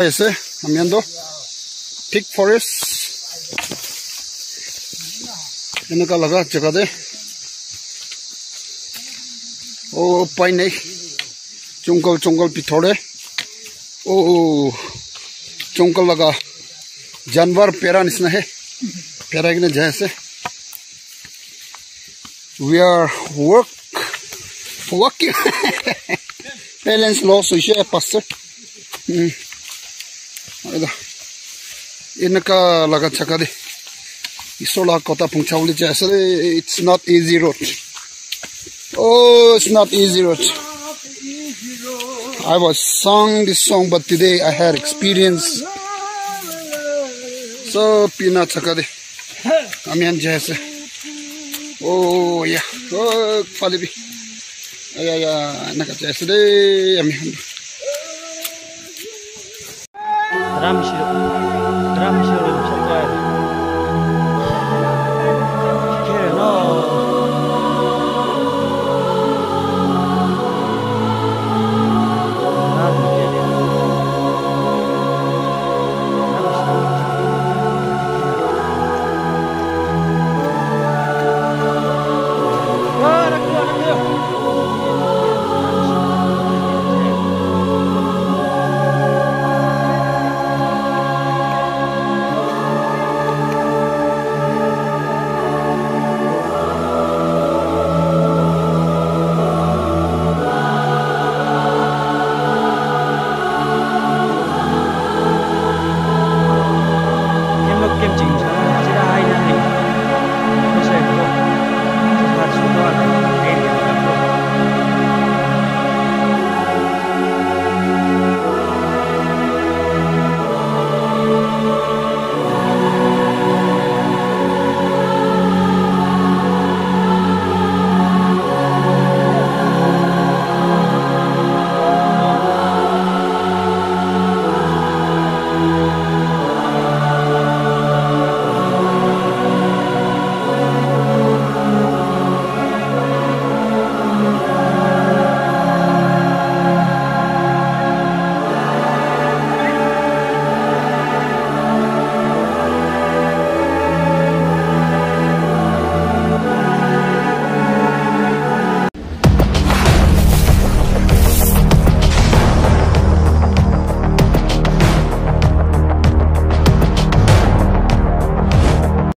ऐसे हम दो thick forest इनका लगा जगह दे ओ पाई नहीं जंगल जंगल पिथोड़े ओ जंगल लगा जानवर पेरा निस्ना है पेरा के जैसे we are working balance loss है pastor इनका लगा चका दे इsola kota pungchawli jasa it's not easy road. Oh, it's not easy road. I was sung this song, but today I had experience. So pina chaka de amian jasa. Oh yeah, oh palibi yeah naka jasa de amian drum shiro sampai